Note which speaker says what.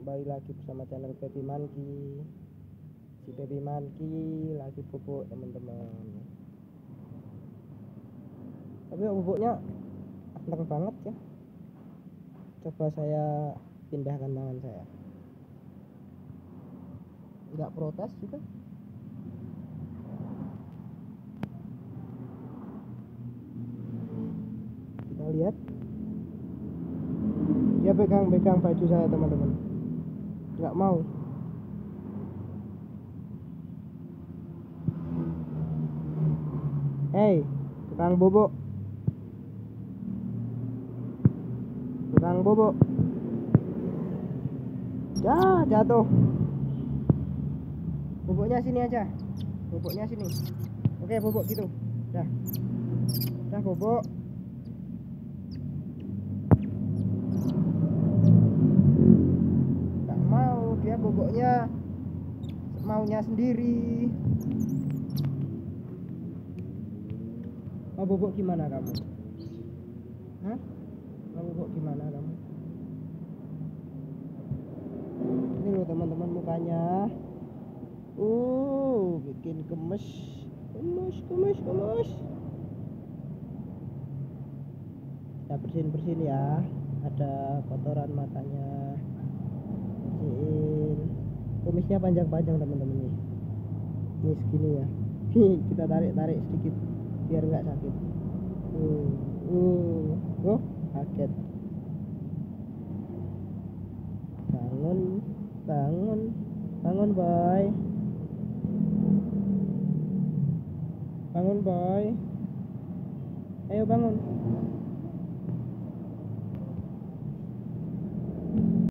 Speaker 1: kembali lagi bersama channel Baby Monkey. Si Baby Monkey lagi bubuk teman-teman. Tapi bubuknya anteng banget ya. Coba saya pindahkan tangan saya. Nggak protes juga. Kita lihat. Dia pegang-pegang baju saya teman-teman. Nggak mau. Hei, tukang bubuk. Tukang bubuk. Ya, jatuh. Bubuknya sini aja. Bubuknya sini. Oke, bubuk gitu. Dah. Dah bubuk. Nggak mau, dia bubuknya maunya sendiri. Mau bubuk gimana kamu? Hah? Mau bubuk gimana kamu? Ini loh teman-teman mukanya. Bikin gemes. Gemes. Kita bersihin ya. Ada kotoran matanya. Bersihin. Kumisnya panjang-panjang teman-teman nih. Ini segini ya. Kita tarik sedikit biar nggak sakit. Kaget. Bangun boy. Bangun boy. Ayo bangun.